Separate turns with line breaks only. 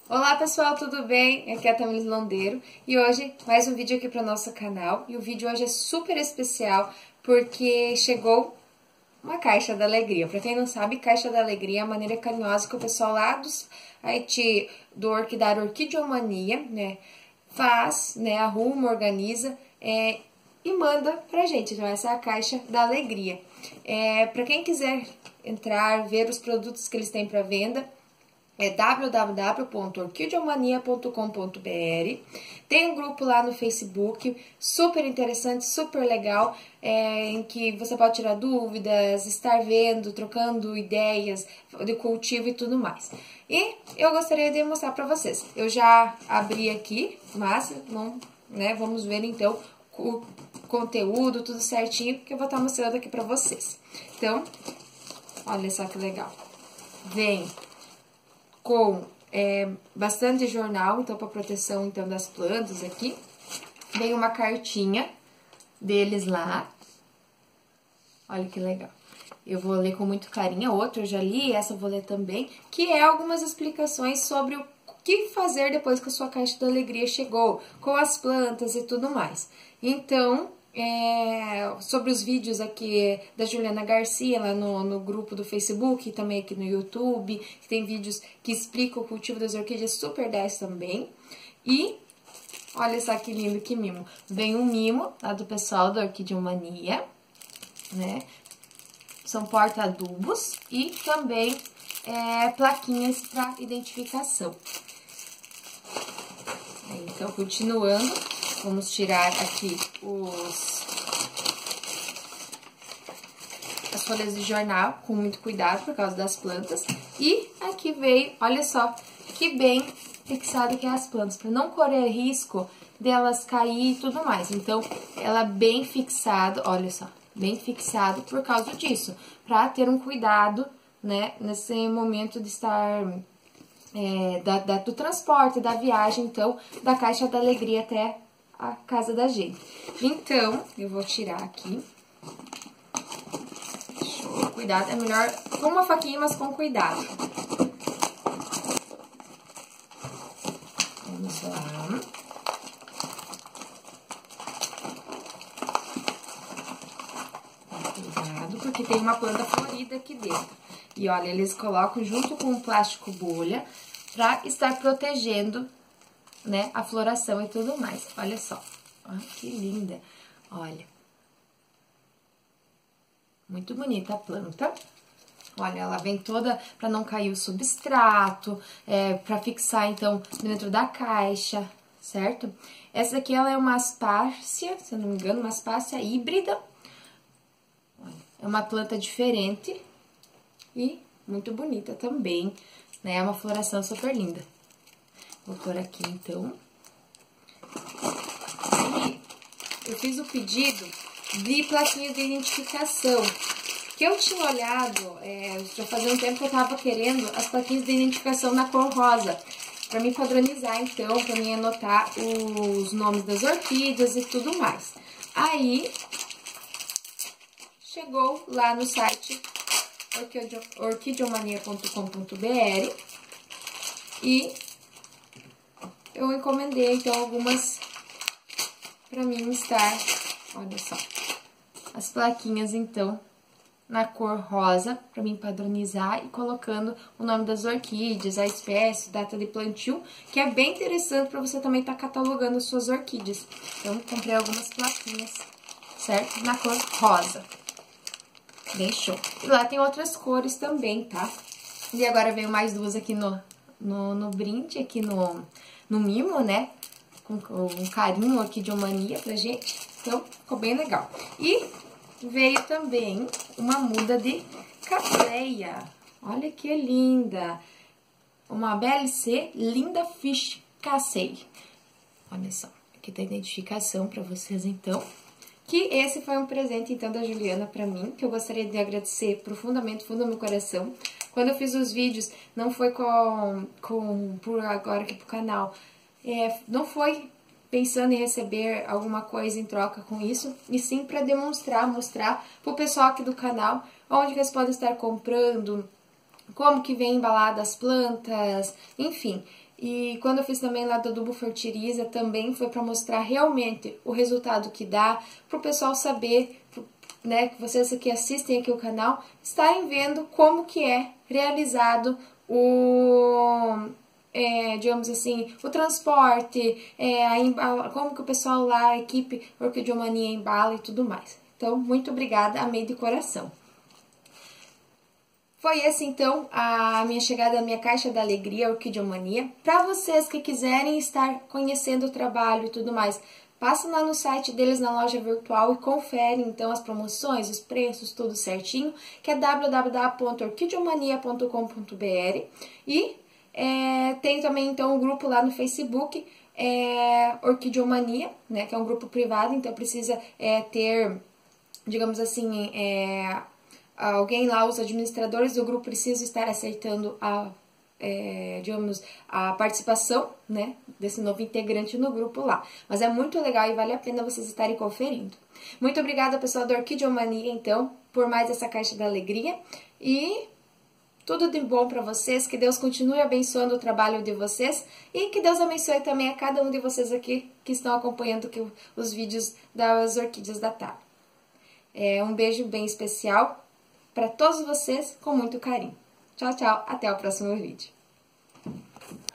Olá pessoal, tudo bem? Aqui é a Tamilis Londeiro e hoje mais um vídeo aqui para o nosso canal. E o vídeo hoje é super especial porque chegou uma Caixa da Alegria. Para quem não sabe, Caixa da Alegria é a maneira carinhosa que o pessoal lá dos Haiti, da Orquidiomania, né, faz, né, arruma, organiza e manda pra gente. Então essa é a Caixa da Alegria. Para quem quiser entrar, ver os produtos que eles têm para venda, é www.orquidiomania.com.br. Tem um grupo lá no Facebook, super interessante, super legal, em que você pode tirar dúvidas, estar vendo, trocando ideias de cultivo e tudo mais. E eu gostaria de mostrar para vocês. Eu já abri aqui, mas não, né, vamos ver então o conteúdo, tudo certinho, que eu vou estar mostrando aqui para vocês. Então, olha só que legal. Vem com bastante jornal, então, para proteção então, das plantas aqui. Vem uma cartinha deles lá. Olha que legal. Eu vou ler com muito carinho. Outra eu já li, essa eu vou ler também, que é algumas explicações sobre o que fazer depois que a sua Caixa da Alegria chegou, com as plantas e tudo mais. Então, sobre os vídeos aqui da Juliana Garcia, lá no grupo do Facebook, e também aqui no YouTube, que tem vídeos que explicam o cultivo das orquídeas super 10 também. E olha só que lindo, que mimo. Vem um mimo lá do pessoal da Orquidiomania, né? São porta-adubos e também plaquinhas para identificação. Então, continuando, vamos tirar aqui as folhas de jornal com muito cuidado por causa das plantas. E aqui veio, olha só, que bem fixado que é as plantas, para não correr risco delas cair e tudo mais. Então, ela bem fixado, olha só, bem fixado por causa disso, para ter um cuidado, né, nesse momento de estar do transporte, da viagem, então, da Caixa da Alegria até a casa da gente. Então, eu vou tirar aqui. Show. Cuidado, é melhor com uma faquinha, mas com cuidado. Vamos lá. Cuidado, porque tem uma planta florida aqui dentro. E olha, eles colocam junto com o plástico bolha para estar protegendo, né, a floração e tudo mais. Olha só. Olha que linda. Olha. Muito bonita a planta. Olha, ela vem toda para não cair o substrato, para fixar, então, dentro da caixa, certo? Essa aqui, ela é uma aspácia, se eu não me engano, uma aspácia híbrida. Olha, é uma planta diferente e muito bonita também, né? É uma floração super linda. Vou pôr aqui, então. E eu fiz o pedido de plaquinhas de identificação, que eu tinha olhado, já fazia um tempo que eu tava querendo as plaquinhas de identificação na cor rosa, para me padronizar, então, para mim anotar os nomes das orquídeas e tudo mais. Aí, chegou lá no site orquidiomania.com.br e eu encomendei, então, algumas para mim estar, olha só, as plaquinhas, então, na cor rosa, para mim padronizar e colocando o nome das orquídeas, a espécie, data de plantio, que é bem interessante para você também estar catalogando suas orquídeas. Então, comprei algumas plaquinhas, certo? Na cor rosa. Bem show. E lá tem outras cores também, tá? E agora veio mais duas aqui no brinde, aqui no mimo, né? Com um carinho Orquidiomania pra gente. Então, ficou bem legal. E veio também uma muda de catleia. Olha que linda! Uma BLC Linda Fish Casei. Olha só, aqui tem a identificação pra vocês, então. Que esse foi um presente, então, da Juliana pra mim, que eu gostaria de agradecer profundamente, fundo do meu coração. Quando eu fiz os vídeos, não foi por agora aqui pro canal, não foi pensando em receber alguma coisa em troca com isso, e sim para mostrar pro pessoal aqui do canal onde que eles podem estar comprando, como que vem embalada as plantas, enfim. E quando eu fiz também lá do Adubo Fertiliza, também foi para mostrar realmente o resultado que dá, para o pessoal saber, né, que vocês que assistem aqui o canal, estarem vendo como que é realizado digamos assim, o transporte, como que o pessoal lá, a equipe Orquidiomania embala e tudo mais. Então, muito obrigada, amei de coração. Foi essa, então, a minha chegada à minha caixa da alegria, Orquidiomania. Para vocês que quiserem estar conhecendo o trabalho e tudo mais, passam lá no site deles, na loja virtual, e conferem, então, as promoções, os preços, tudo certinho, que é www.orquidiomania.com.br. E tem também, então, um grupo lá no Facebook, Orquidiomania, né, que é um grupo privado, então precisa ter, digamos assim, alguém lá, os administradores do grupo precisam estar aceitando digamos, a participação, né, desse novo integrante no grupo lá. Mas é muito legal e vale a pena vocês estarem conferindo. Muito obrigada, pessoal da Orquidiomania, então, por mais essa caixa da alegria. E tudo de bom para vocês, que Deus continue abençoando o trabalho de vocês e que Deus abençoe também a cada um de vocês aqui que estão acompanhando os vídeos das Orquídeas da Tara. Um beijo bem especial para todos vocês, com muito carinho. Tchau, tchau, até o próximo vídeo.